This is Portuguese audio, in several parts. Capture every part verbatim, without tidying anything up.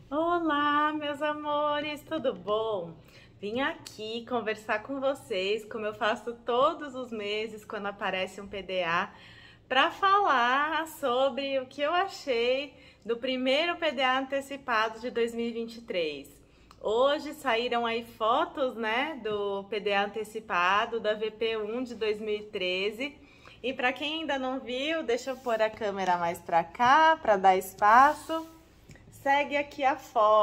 Olá, meus amores, tudo bom? Vim aqui conversar com vocês, como eu faço todos os meses quando aparece um P D A, para falar sobre o que eu achei do primeiro P D A antecipado de dois mil e vinte e três. Hoje saíram aí fotos, né, do P D A antecipado da V P um de dois mil e treze. E para quem ainda não viu, deixa eu pôr a câmera mais para cá, para dar espaço. Segue aqui a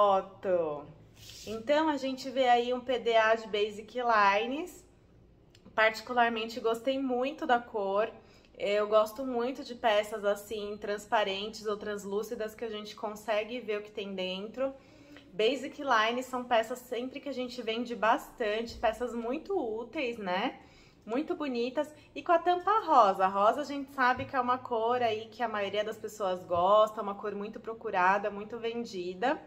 foto. Então, a gente vê aí um P D A de Basic Lines. Particularmente gostei muito da cor. Eu gosto muito de peças assim, transparentes ou translúcidas, que a gente consegue ver o que tem dentro. Basic Lines são peças sempre que a gente vende bastante, peças muito úteis, né? Muito bonitas e com a tampa rosa. A rosa a gente sabe que é uma cor aí que a maioria das pessoas gosta, uma cor muito procurada, muito vendida.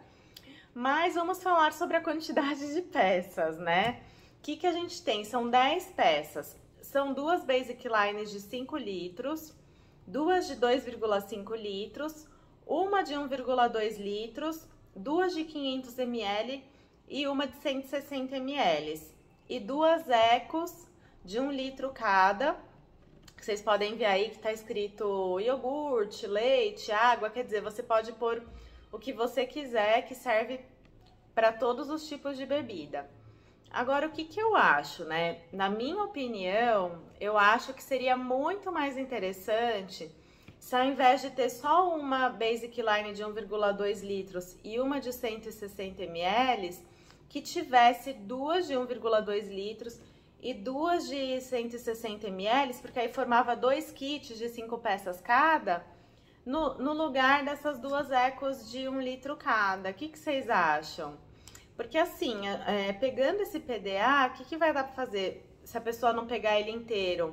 Mas vamos falar sobre a quantidade de peças, né? O que que a gente tem? São dez peças. São duas Basic Lines de cinco litros, duas de dois vírgula cinco litros, uma de um vírgula dois litros, duas de quinhentos mililitros e uma de cento e sessenta mililitros. E duas ecos de um litro cada. Vocês podem ver aí que tá escrito iogurte, leite, água, quer dizer, você pode pôr o que você quiser, que serve para todos os tipos de bebida. Agora, o que que eu acho, né? Na minha opinião, eu acho que seria muito mais interessante se ao invés de ter só uma Basic Line de um vírgula dois litros e uma de cento e sessenta mililitros, que tivesse duas de um vírgula dois litros e duas de cento e sessenta mililitros, porque aí formava dois kits de cinco peças cada, no, no lugar dessas duas ecos de um litro cada. O que, que vocês acham? Porque assim, é, pegando esse P D A, o que, que vai dar para fazer se a pessoa não pegar ele inteiro?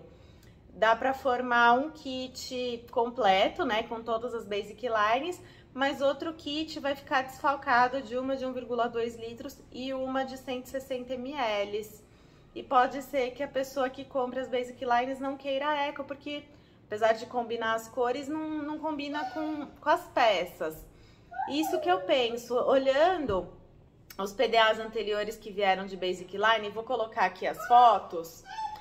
Dá para formar um kit completo, né, com todas as Basic Lines, mas outro kit vai ficar desfalcado de uma de um vírgula dois litros e uma de cento e sessenta mililitros. E pode ser que a pessoa que compra as Basic Lines não queira a Eco, porque apesar de combinar as cores, não, não combina com, com as peças. Isso que eu penso, olhando os P D As anteriores que vieram de Basic Line, vou colocar aqui as fotos,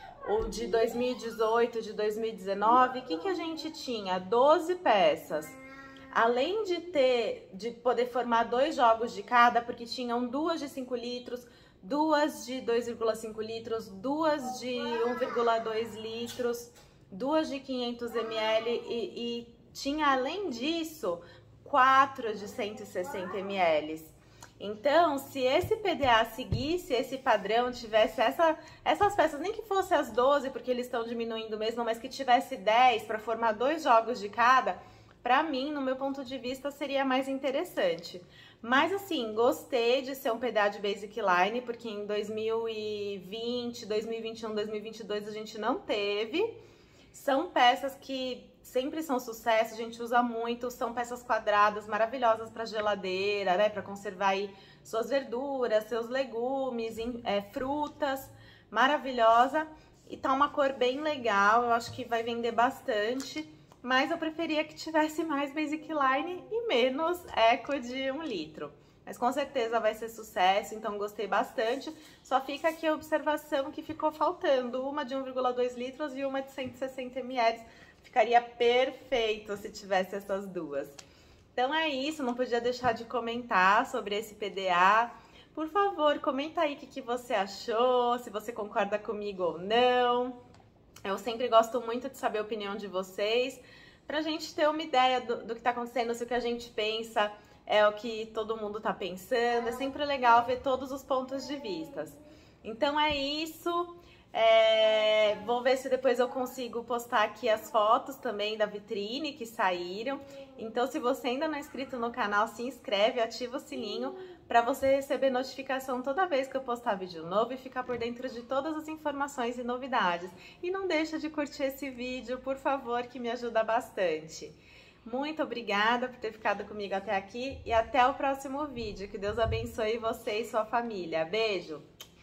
o de dois mil e dezoito, de dois mil e dezenove, o que, que a gente tinha? doze peças. Além de ter, de poder formar dois jogos de cada, porque tinham duas de cinco litros, duas de dois vírgula cinco litros, duas de um vírgula dois litros, duas de quinhentos mililitros e, e tinha, além disso, quatro de cento e sessenta mililitros. Então, se esse P D A seguisse esse padrão, tivesse essa, essas peças, nem que fosse as doze, porque eles estão diminuindo mesmo, mas que tivesse dez para formar dois jogos de cada, para mim, no meu ponto de vista, seria mais interessante. Mas assim, gostei de ser um P D A de Basic Line, porque em dois mil e vinte, dois mil e vinte e um, dois mil e vinte e dois a gente não teve. São peças que sempre são sucesso, a gente usa muito, são peças quadradas maravilhosas para geladeira, né, para conservar aí suas verduras, seus legumes, é, frutas, maravilhosa. E tá uma cor bem legal, eu acho que vai vender bastante. Mas eu preferia que tivesse mais Basic Line e menos Eco de um litro. Mas com certeza vai ser sucesso, então gostei bastante. Só fica aqui a observação que ficou faltando uma de um vírgula dois litros e uma de cento e sessenta mililitros. Ficaria perfeito se tivesse essas duas. Então é isso, não podia deixar de comentar sobre esse P D A. Por favor, comenta aí o que, que você achou, se você concorda comigo ou não. Eu sempre gosto muito de saber a opinião de vocês, pra gente ter uma ideia do, do que tá acontecendo, se o que a gente pensa é o que todo mundo tá pensando. É sempre legal ver todos os pontos de vista. Então é isso. É, vou ver se depois eu consigo postar aqui as fotos também da vitrine que saíram. Então, se você ainda não é inscrito no canal, se inscreve, ativa o sininho para você receber notificação toda vez que eu postar vídeo novo e ficar por dentro de todas as informações e novidades. E não deixa de curtir esse vídeo, por favor, que me ajuda bastante. Muito obrigada por ter ficado comigo até aqui e até o próximo vídeo. Que Deus abençoe você e sua família. Beijo!